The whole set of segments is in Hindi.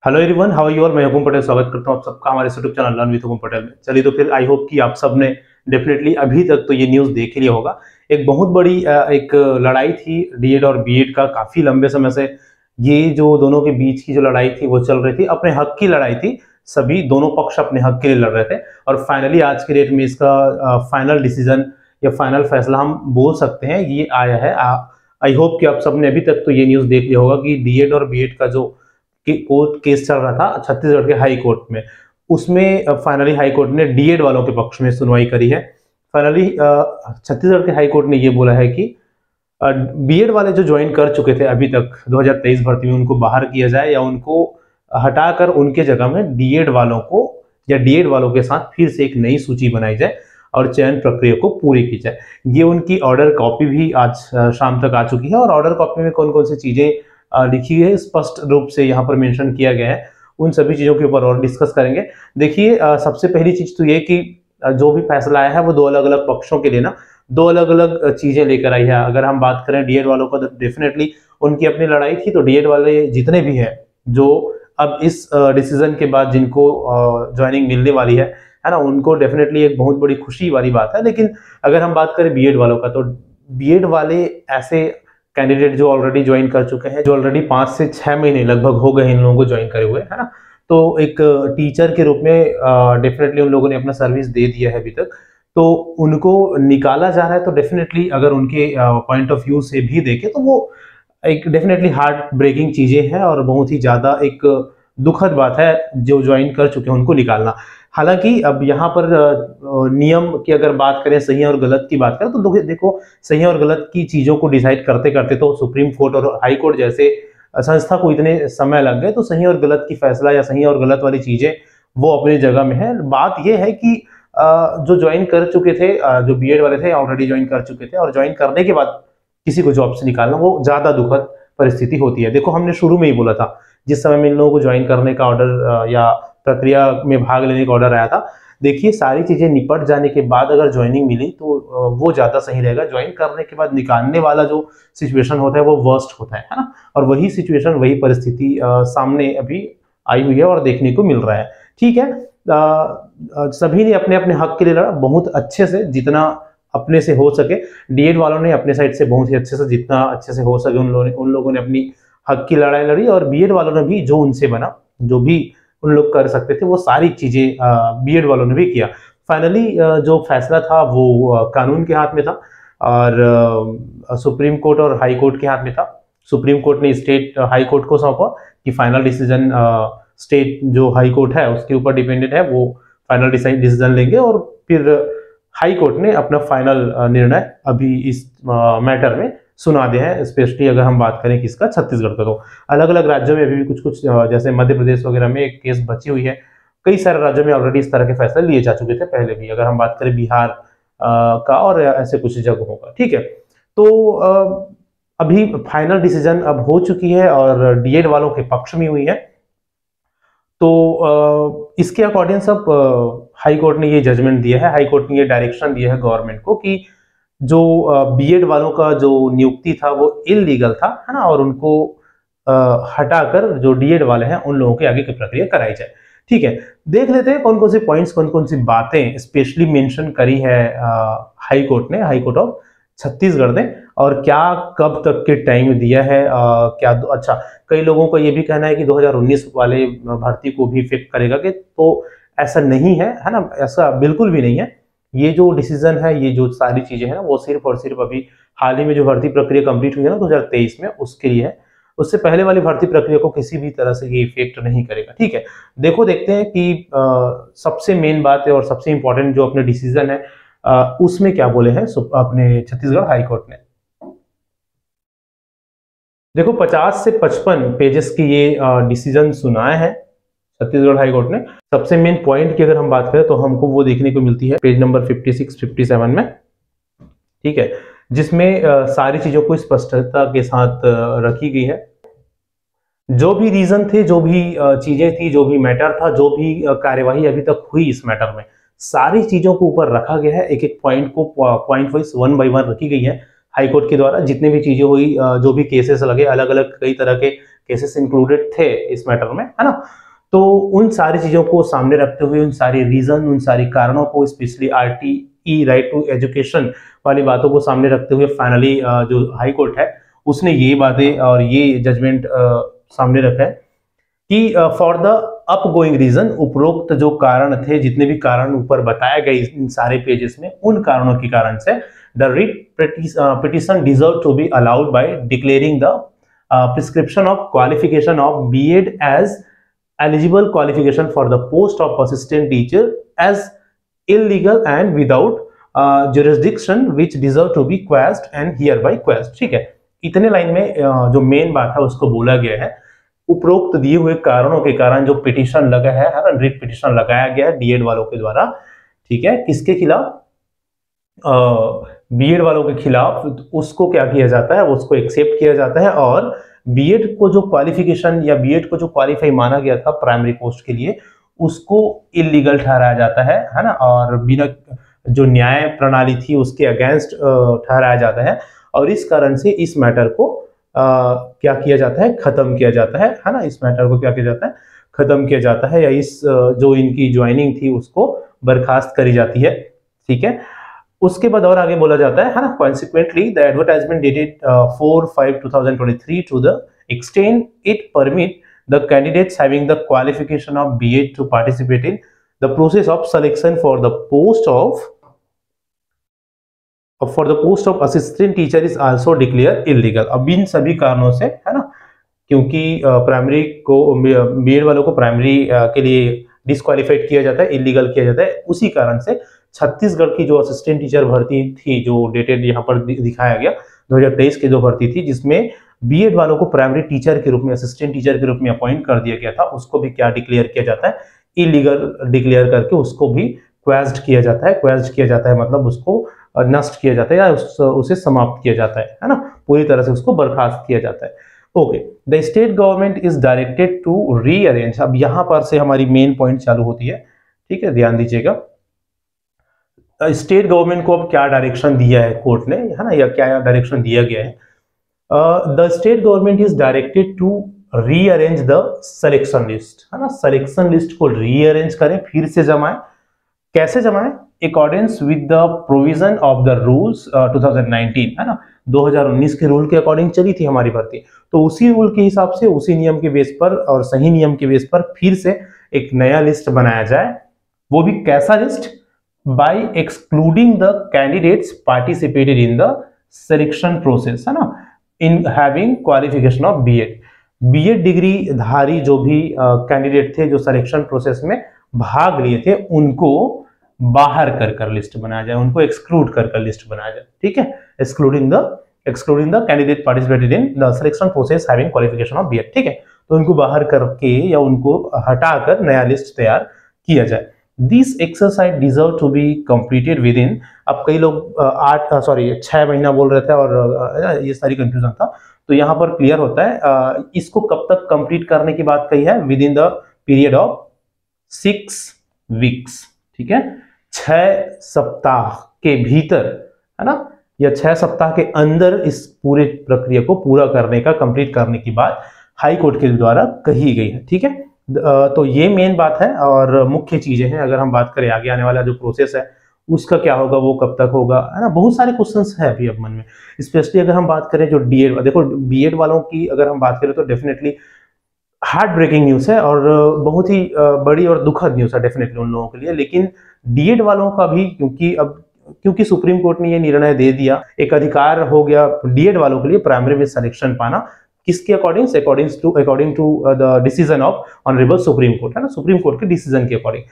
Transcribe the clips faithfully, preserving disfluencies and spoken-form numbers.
Hello everyone, how are you all. मैं हुकुम पटेल स्वागत करता हूं आप सबका हमारे YouTube channel learn with Hukum Patel में। चलिए तो फिर आई होप कि आप सब ने डेफिनेटली अभी तक तो ये न्यूज़ देख लिया होगा। एक बहुत बड़ी अ, एक लड़ाई थी डीएड और बीएड का। काफ़ी लंबे समय से ये जो दोनों के बीच की जो लड़ाई थी वो चल रही थी, अपने हक की लड़ाई थी। सभी दोनों पक्ष अपने हक के लिए लड़ रहे थे और फाइनली आज के डेट में इसका फाइनल डिसीजन या फाइनल फैसला हम बोल सकते हैं ये आया है। आई होप कि आप सबने अभी तक तो ये न्यूज़ देख लिया होगा कि डीएड और बीएड का जो कि कोर्ट केस चल रहा था छत्तीसगढ़ के हाई कोर्ट में, उसमें फाइनली हाई कोर्ट ने डीएड वालों के पक्ष में सुनवाई करी है। फाइनली छत्तीसगढ़ के हाई कोर्ट ने ये बोला है कि बीएड वाले जो ज्वाइन कर चुके थे अभी तक दो हज़ार तेईस भर्ती में, उनको बाहर किया जाए या उनको हटाकर उनके जगह में डीएड वालों को या डीएड वालों के साथ फिर से एक नई सूची बनाई जाए और चयन प्रक्रिया को पूरी की जाए। ये उनकी ऑर्डर कॉपी भी आज शाम तक आ चुकी है और ऑर्डर कॉपी में कौन कौन सी चीजें लिखी है स्पष्ट रूप से यहाँ पर मेंशन किया गया है। उन सभी चीजों के ऊपर और डिस्कस करेंगे। देखिए, सबसे पहली चीज तो ये कि जो भी फैसला आया है वो दो अलग अलग पक्षों के लिए ना दो अलग अलग चीजें लेकर आई है। अगर हम बात करें डीएड वालों का तो डेफिनेटली उनकी अपनी लड़ाई थी, तो डीएड वाले जितने भी हैं जो अब इस डिसीजन के बाद जिनको ज्वाइनिंग मिलने वाली है है ना, उनको डेफिनेटली एक बहुत बड़ी खुशी वाली बात है। लेकिन अगर हम बात करें बीएड वालों का, तो बीएड वाले ऐसे कैंडिडेट जो ऑलरेडी ज्वाइन कर चुके हैं, जो ऑलरेडी पाँच से छह महीने लगभग हो गए इन लोगों को ज्वाइन करे हुए, है ना। तो एक टीचर के रूप में डेफिनेटली उन लोगों ने अपना सर्विस दे दिया है अभी तक, तो उनको निकाला जा रहा है। तो डेफिनेटली अगर उनके पॉइंट ऑफ व्यू से भी देखें तो वो एक डेफिनेटली हार्ट ब्रेकिंग चीजें हैं और बहुत ही ज्यादा एक दुखद बात है जो ज्वाइन कर चुके हैं उनको निकालना। हालांकि अब यहाँ पर नियम की अगर बात करें, सही और गलत की बात करें, तो देखो सही और गलत की चीजों को डिसाइड करते करते तो सुप्रीम कोर्ट और हाई कोर्ट जैसे संस्था को इतने समय लग गए, तो सही और गलत की फैसला या सही और गलत वाली चीजें वो अपनी जगह में है। बात यह है कि जो ज्वाइन कर चुके थे, जो बीएड वाले थे ऑलरेडी ज्वाइन कर चुके थे और ज्वाइन करने के बाद किसी को जॉब से निकालना वो ज्यादा दुखद परिस्थिति होती है। देखो, हमने शुरू में ही बोला था, जिस समय में इन लोगों को ज्वाइन करने का ऑर्डर या प्रक्रिया में भाग लेने का ऑर्डर आया था, देखिए सारी चीजें निपट जाने के बाद अगर ज्वाइनिंग मिली तो वो ज्यादा सही रहेगा। ज्वाइन करने के बाद निकालने वाला जो सिचुएशन होता है वो वर्स्ट होता है है ना। और वही सिचुएशन, वही परिस्थिति सामने अभी आई हुई है और देखने को मिल रहा है। ठीक है, आ, सभी ने अपने अपने हक के लिए लड़ा बहुत अच्छे से, जितना अपने से हो सके। डीएड वालों ने अपने साइड से बहुत ही अच्छे से, जितना अच्छे से हो सके उन लोगों ने उन लोगों ने अपनी हक की लड़ाई लड़ी और बीएड वालों ने भी जो उनसे बना, जो भी उन लोग कर सकते थे वो सारी चीजें बीएड वालों ने भी किया। फाइनली जो फैसला था वो कानून के हाथ में था और सुप्रीम कोर्ट और हाई कोर्ट के हाथ में था। सुप्रीम कोर्ट ने स्टेट हाई कोर्ट को सौंपा कि फाइनल डिसीजन स्टेट जो हाई कोर्ट है उसके ऊपर डिपेंडेंट है, वो फाइनल डिसीजन लेंगे और फिर हाई कोर्ट ने अपना फाइनल निर्णय अभी इस मैटर में सुना दे हैं। स्पेशली अगर हम बात करें किसका, छत्तीसगढ़ का, तो अलग अलग राज्यों में अभी भी कुछ कुछ जैसे मध्य प्रदेश वगैरह में एक केस बची हुई है। कई सारे राज्यों में ऑलरेडी इस तरह के फैसले लिए जा चुके थे पहले भी, अगर हम बात करें बिहार का और ऐसे कुछ जगहों का। ठीक है, तो अभी फाइनल डिसीजन अब हो चुकी है और डीएड वालों के पक्ष में हुई है। तो इसके अकॉर्डिंग सब हाई कोर्ट ने ये जजमेंट दिया है, हाई कोर्ट ने ये डायरेक्शन दिया है गवर्नमेंट को कि जो बीएड वालों का जो नियुक्ति था वो इलीगल था, है ना, और उनको हटाकर जो डीएड वाले हैं उन लोगों के आगे की प्रक्रिया कराई जाए। ठीक है, देख लेते हैं कौन कौन से पॉइंट्स, कौन कौन सी बातें स्पेशली मेंशन करी है हाई कोर्ट ने, हाई कोर्ट ऑफ छत्तीसगढ़ ने, और क्या कब तक के टाइम दिया है। आ, क्या अच्छा, कई लोगों का ये भी कहना है कि दो हज़ार उन्नीस वाले भर्ती को भी इफेक्ट करेगा, कि तो ऐसा नहीं है, है ना, ऐसा बिल्कुल भी नहीं है। ये जो डिसीजन है, ये जो सारी चीजें हैं ना, वो सिर्फ और सिर्फ अभी हाल ही में जो भर्ती प्रक्रिया कंप्लीट हुई है ना दो हज़ार तेईस में, उसके लिए है। उससे पहले वाली भर्ती प्रक्रिया को किसी भी तरह से ये इफेक्ट नहीं करेगा। ठीक है, देखो देखते हैं कि आ, सबसे मेन बात है और सबसे इंपॉर्टेंट जो अपने डिसीजन है आ, उसमें क्या बोले हैं अपने छत्तीसगढ़ हाई कोर्ट ने। देखो, पचास से पचपन पेजेस की ये डिसीजन सुनाया है छत्तीसगढ़ हाई कोर्ट ने। सबसे मेन पॉइंट की अगर हम बात करें तो हमको वो देखने को मिलती है पेज नंबर छप्पन सत्तावन में। ठीक है, जिसमें आ, सारी चीजों को स्पष्टता के साथ आ, रखी गई है। जो भी रीजन थे, जो भी चीजें थी, जो भी मैटर था, जो भी कार्यवाही अभी तक हुई इस मैटर में, सारी चीजों को ऊपर रखा गया है। एक एक पॉइंट को point wise one by one रखी गई है हाई कोर्ट के द्वारा। जितने भी चीजें हुई, जो भी केसेस लगे, अलग अलग कई तरह के केसेस इंक्लूडेड थे इस मैटर में, है ना। तो उन सारी चीजों को सामने रखते हुए, उन सारी रीजन, उन सारी कारणों को, specially RTE right to education वाली बातों को सामने रखते हुए फाइनली जो हाई कोर्ट है उसने ये बातें और ये जजमेंट सामने रखा है कि फॉर द अपगोइंग रीजन, उपरोक्त जो कारण थे, जितने भी कारण ऊपर बताए गए इन सारे पेजेस में, उन कारणों के कारण से the writ petition deserve to be allowed by declaring the prescription of qualification of B Ed as eligible qualification for the post of assistant teacher as illegal and without uh, jurisdiction which deserve to be quashed and hereby quashed। ठीक है, इतने लाइन में uh, जो मेन बात है उसको बोला गया है। उपरोक्त दिए हुए कारणों के कारण जो पिटीशन लगा है, रिट पिटीशन लगाया गया है बीएड वालों के द्वारा, ठीक है, किसके खिलाफ? बीएड uh, वालों के खिलाफ। उसको क्या किया जाता है? उसको एक्सेप्ट किया जाता है और बीएड को जो क्वालिफिकेशन या बीएड को जो क्वालिफाई माना गया था प्राइमरी पोस्ट के लिए, उसको इलीगल ठहराया जाता है, है ना, और बिना जो न्याय प्रणाली थी उसके अगेंस्ट ठहराया जाता है। और इस कारण से इस मैटर को आ, क्या किया जाता है? खत्म किया जाता है, है ना। इस मैटर को क्या किया जाता है? खत्म किया जाता है, या इस जो इनकी ज्वाइनिंग थी उसको बर्खास्त करी जाती है, ठीक है। उसके बाद और आगे बोला जाता है, है ना, consequently the advertisement dated four five twenty twenty-three to the extent it permit the candidates having the qualification of B Ed to participate in the process of selection for the post of for the post of assistant teacher is also declared illegal। अब इन सभी कारणों से, है ना, क्योंकि प्राइमरी को बीएड वालों को प्राइमरी के लिए डिस्क्वालीफाइड किया जाता है, इलीगल किया जाता है, उसी कारण से छत्तीसगढ़ की जो असिस्टेंट टीचर भर्ती थी, जो डेटेड यहाँ पर दिखाया गया दो हज़ार तेईस की जो भर्ती थी, जिसमें बीएड वालों को प्राइमरी टीचर के रूप में, असिस्टेंट टीचर के रूप में अपॉइंट कर दिया गया था, उसको भी क्या डिक्लेयर किया जाता है? इलीगल डिक्लेयर करके उसको भी क्वेस्ड किया जाता है। क्वेस्ड किया जाता है मतलब उसको नष्ट किया जाता है या उस, उसे समाप्त किया जाता है, है ना, पूरी तरह से उसको बर्खास्त किया जाता है। Okay, the state government is directed to rearrange. अब यहाँ पर से हमारी मेन पॉइंट चालू होती है, ठीक है, ध्यान दीजिएगा। स्टेट गवर्नमेंट को अब क्या डायरेक्शन दिया है कोर्ट ने, है ना, या क्या डायरेक्शन दिया गया है? The state government is directed to rearrange the selection list, है ना, सिलेक्शन लिस्ट को रीअरेंज करें, फिर से जमाएं। कैसे जमाएं? Accordings with the provision of the rules two thousand nineteen, है ना, दो हज़ार उन्नीस के रूल के अकॉर्डिंग चली थी हमारी भर्ती, तो उसी रूल के हिसाब से, उसी नियम के बेस पर और सही नियम के बेस पर फिर से एक नया लिस्ट बनाया जाए। वो भी कैसा लिस्ट? by excluding the candidates participated in the selection process, है ना, in having qualification of B Ed। B Ed degree धारी जो भी कैंडिडेट uh, थे जो सिलेक्शन प्रोसेस में भाग लिए थे, उनको बाहर कर कर लिस्ट बनाया जाए, उनको एक्सक्लूड कर कर लिस्ट बनाया जाए, ठीक है। Excluding the excluding the candidate participated in the selection process having qualification of B Ed, ठीक है। तो उनको बाहर करके या उनको हटाकर नया लिस्ट तैयार किया जाए। This exercise deserve to be completed within. अब कई लोग आठ सॉरी छह महीना बोल रहे थे और ये सारी कंफ्यूजन था, तो यहाँ पर क्लियर होता है इसको कब तक कंप्लीट करने की बात कही है? Within the period of six weeks, ठीक है, छह सप्ताह के भीतर, है ना, या छह सप्ताह के अंदर इस पूरे प्रक्रिया को पूरा करने का, कंप्लीट करने की बात हाई कोर्ट के द्वारा कही गई है, ठीक है। तो ये मेन बात है और मुख्य चीजें हैं। अगर हम बात करें आगे आने वाला जो प्रोसेस है उसका क्या होगा, वो कब तक होगा, है ना, बहुत सारे क्वेश्चंस है अभी अब मन में। स्पेशली अगर हम बात करें जो डीएड, देखो बीएड वालों की अगर हम बात करें तो डेफिनेटली हार्ट ब्रेकिंग न्यूज है और बहुत ही बड़ी और दुखद न्यूज है डेफिनेटली उन लोगों के लिए। लेकिन डीएड वालों का भी, क्योंकि अब क्योंकि सुप्रीम कोर्ट ने ये निर्णय दे दिया, एक अधिकार हो गया डीएड वालों के लिए प्राइमरी में सिलेक्शन पाना, किसके according? According to according to the decision of honourable supreme court, है ना, सुप्रीम कोर्ट के डिसीजन के अकॉर्डिंग।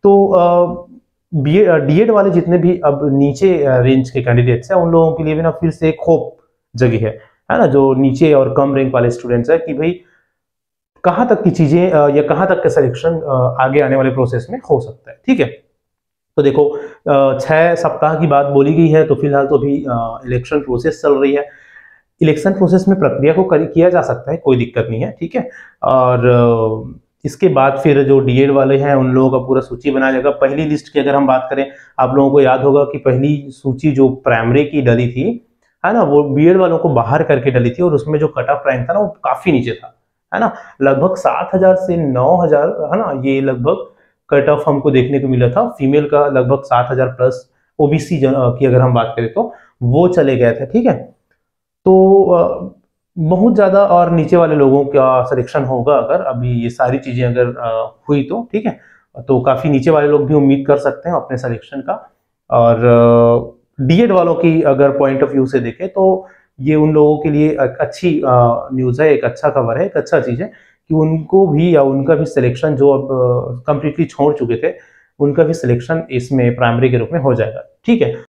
तो डीएड वाले जितने भी अब नीचे रेंज के कैंडिडेट्स हैं, उन लोगों के लिए भी ना फिर से एक होप जगी है, है ना, जो नीचे और कम रैंक वाले स्टूडेंट्स है कि भाई कहाँ तक की चीजें या कहाँ तक का सिलेक्शन आगे आने वाले प्रोसेस में हो सकता है, ठीक है। तो देखो छह सप्ताह की बात बोली गई है, तो फिलहाल तो अभी इलेक्शन प्रोसेस चल रही है। इलेक्शन प्रोसेस में प्रक्रिया को किया जा सकता है, कोई दिक्कत नहीं है, ठीक है। और इसके बाद फिर जो डीएड वाले हैं उन लोगों का पूरा सूची बनाया जाएगा। पहली लिस्ट की अगर हम बात करें, आप लोगों को याद होगा कि पहली सूची जो प्राइमरी की डली थी, है ना, वो बीएड वालों को बाहर करके डली थी और उसमें जो कट ऑफ रैंक था ना वो काफी नीचे था, है ना। लगभग सात हजार से नौ हजार, है ना, ये लगभग कट ऑफ हमको देखने को मिला था। फीमेल का लगभग सात हजार प्लस ओबीसी की अगर हम बात करें तो वो चले गए थे, ठीक है। तो बहुत ज्यादा और नीचे वाले लोगों का सिलेक्शन होगा अगर अभी ये सारी चीजें अगर हुई तो, ठीक है। तो काफी नीचे वाले लोग भी उम्मीद कर सकते हैं अपने सिलेक्शन का। और डीएड वालों की अगर पॉइंट ऑफ व्यू से देखें तो ये उन लोगों के लिए एक अच्छी न्यूज़ है, एक अच्छा खबर है, एक अच्छा चीज़ है कि उनको भी या उनका भी सिलेक्शन जो अब कंप्लीटली छोड़ चुके थे, उनका भी सिलेक्शन इसमें प्राइमरी के रूप में हो जाएगा, ठीक है।